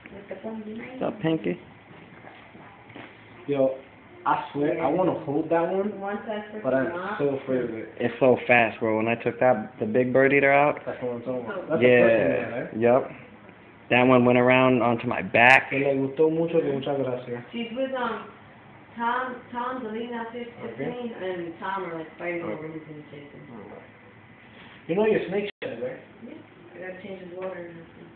What's up, Pinky? Yo, I swear, I want to hold that one, but I'm so afraid of it. It's so fast, bro. When I took the big bird eater out. That's what I'm talking about. That's Yeah. the first one, right? Yep. That one went around onto my back. Que le gustó mucho, que muchas gracias. She's with Tom, Delina, 15, and Tom are like fighting over who's gonna chase him. You know your snake shed, right? Yeah. I gotta change his water.